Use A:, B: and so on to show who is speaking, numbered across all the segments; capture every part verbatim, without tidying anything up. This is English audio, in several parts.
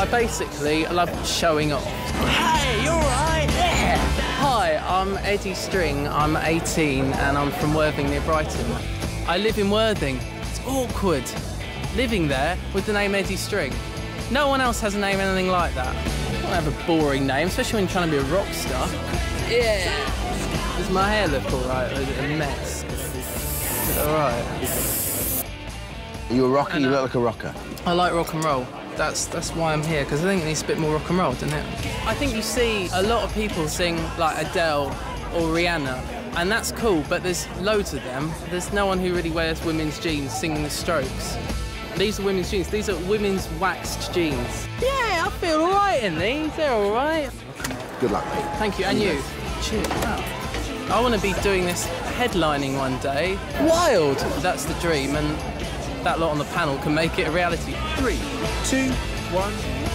A: I basically love showing off. Hey, you all right? Yeah! Hi, I'm Eddy String, I'm eighteen and I'm from Worthing near Brighton. I live in Worthing. It's awkward living there with the name Eddy String. No one else has a name anything like that. I don't have a boring name, especially when you're trying to be a rock star. Yeah! Does my hair look all right, or is it a mess? Is it all right?
B: Are you a rocker? You look like a rocker.
A: I like rock and roll. That's that's why I'm here, because I think it needs a bit more rock and roll, doesn't it? I think you see a lot of people sing like Adele or Rihanna, and that's cool, but there's loads of them. There's no one who really wears women's jeans singing the Strokes. These are women's jeans. These are women's waxed jeans. Yeah, I feel all right in these. They're all right.
B: Good luck, mate.
A: Thank you, and you. Cheers. Wow. I want to be doing this headlining one day. Wild! That's the dream, and that lot on the panel can make it a reality. Three, two, one.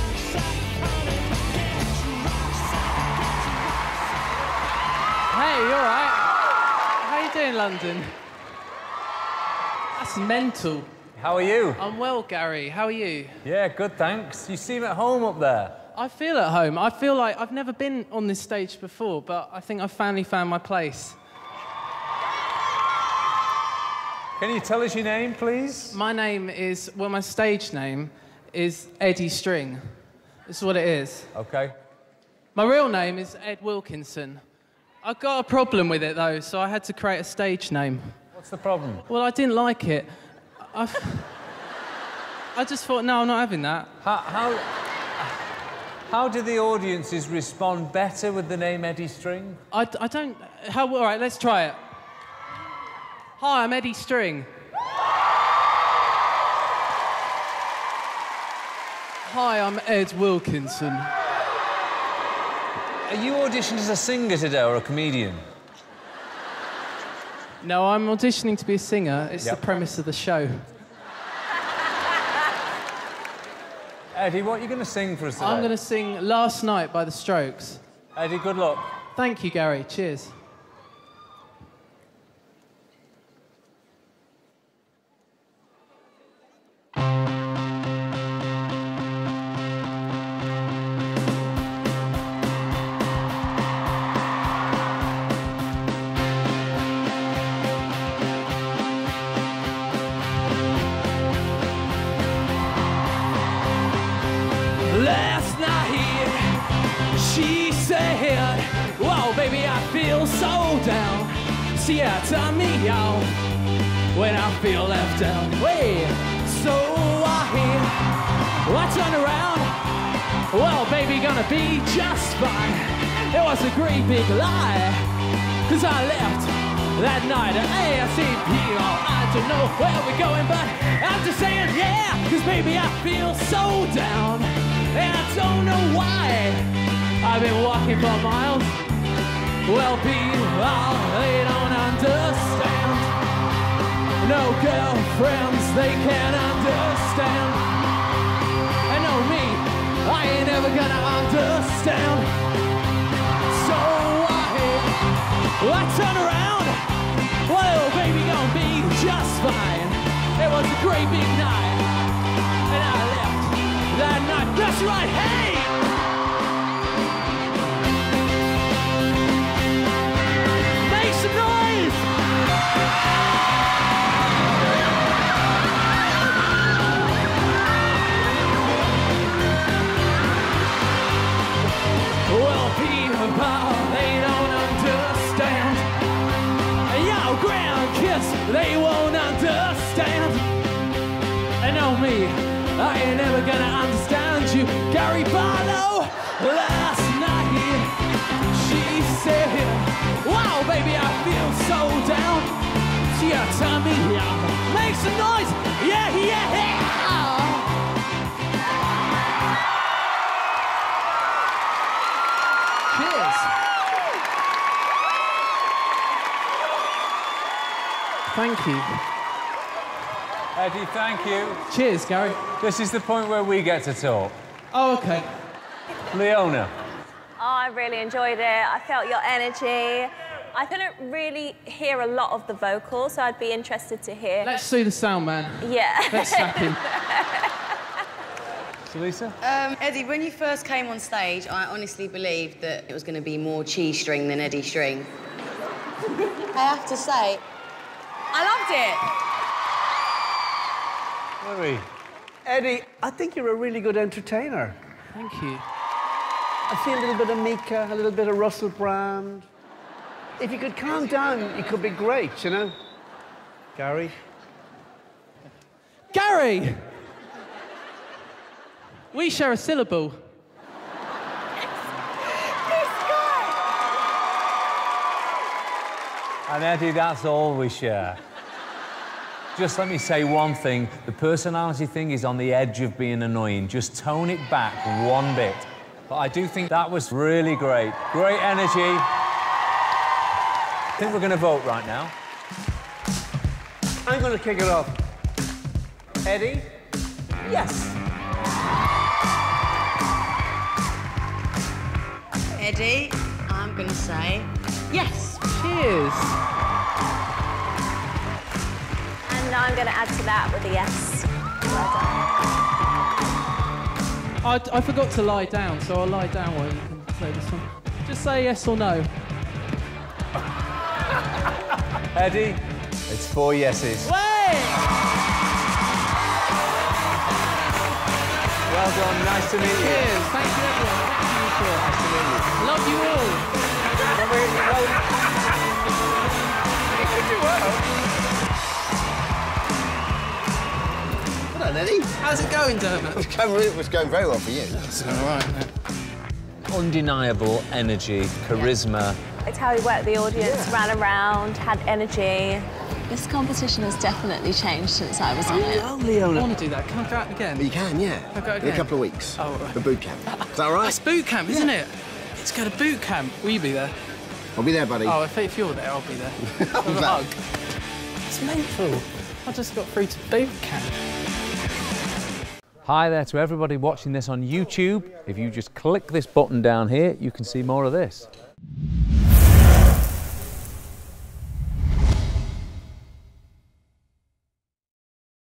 A: Hey, you all right? How you doing, London? That's mental.
C: How are you?
A: I'm well, Gary. How are you?
C: Yeah, good, thanks. You seem at home up there.
A: I feel at home. I feel like I've never been on this stage before, but I think I've finally found my place.
C: Can you tell us your name, please?
A: My name is, well, my stage name is Eddy String. That's what it is.
C: OK.
A: My real name is Eddy Wilkinson. I've got a problem with it, though, so I had to create a stage name.
C: What's the problem?
A: Well, I didn't like it. I've... I just thought, no, I'm not having that.
C: How, how, how do the audiences respond better with the name Eddy String?
A: I, I don't... How, all right, let's try it. Hi, I'm Eddy String. Hi, I'm Eddy Wilkinson.
C: Are you auditioned as a singer today or a comedian?
A: No, I'm auditioning to be a singer. It's
C: Yep.
A: the premise of the show.
C: Eddy, what are you going to sing for us today?
A: I'm going to sing Last Night by the Strokes.
C: Eddy, good luck.
A: Thank you, Gary. Cheers. Last night, she said, whoa, baby, I feel so down. See, yeah, turn me out when I feel left out. Wait, so I, I turned around. Well, baby, gonna be just fine. It was a great big lie, cause I left that night at A S A P. Oh, I don't know where we're going, but I'm just saying, yeah, cause baby, I feel so down. And I don't know why I've been walking for miles. Well, people, they don't understand. No girlfriends, they can't understand. And no me, I ain't never gonna understand. So I, I turn around. Well, baby, gonna be just fine. It was a great big night, and I left that night. That's right, hey! Make some noise! Well, people, they don't understand. Yo, grandkids, they won't understand. And know me, I ain't never gonna understand you. Gary Barlow, last night, she said, wow, baby, I feel so down. She had turned me out. Make some noise, yeah, yeah, yeah. Cheers. Thank you.
C: Eddy, thank you.
A: Cheers, Gary.
C: This is the point where we get to talk.
A: Oh, OK.
C: Leona.
D: Oh, I really enjoyed it. I felt your energy. I couldn't really hear a lot of the vocals, so I'd be interested to hear.
A: Let's see the sound man.
D: Yeah.
A: Let's sack him.
C: So, Lisa?
E: Um, Eddie, when you first came on stage, I honestly believed that it was going to be more cheese string than Eddy String. I have to say, I loved it.
C: Louis?
F: Eddie, I think you're a really good entertainer.
A: Thank you.
F: I see a little bit of Mika, a little bit of Russell Brand. If you could calm down, it could be great, you know? Gary?
A: Gary! We share a syllable.
C: And Eddie, that's all we share. Just let me say one thing. The personality thing is on the edge of being annoying. Just tone it back one bit. But I do think that was really great. Great energy. I think we're going to vote right now.
F: I'm going to kick it off. Eddie?
C: Yes.
E: Eddie, I'm going to say yes.
A: Cheers.
D: And I'm going to add to that with a yes. Well done.
A: I, I forgot to lie down, so I'll lie down while you can play this one. Just say yes or no.
C: Eddie, it's four yeses.
A: Wait!
C: Well done, nice to meet you.
A: Cheers, thank you everyone. Thank you for it.
C: Nice to meet you.
A: Love you all.
B: Hello, Eddie.
A: How's it going, Dermot?
B: It was going, it was going very well for you.
A: It's all right, isn't it?
C: Undeniable energy, charisma.
D: It's how he worked the audience,
B: Yeah.
D: ran around, had energy.
G: This competition has definitely changed since I was on it.
B: Oh,
A: I
B: Leona.
A: want to do that. Can I go out again?
B: You can, yeah.
A: I'll go
B: In a
A: again.
B: couple of weeks.
A: Oh, right.
B: For boot camp. Is that all right?
A: It's boot camp, isn't it? It's go to boot camp. Will you be there?
B: I'll be there, buddy.
A: Oh, if, if you're there, I'll be there. With a
B: that?
A: hug. It's mental. I just got through to boot camp.
C: Hi there to everybody watching this on YouTube. If you just click this button down here, you can see more of this.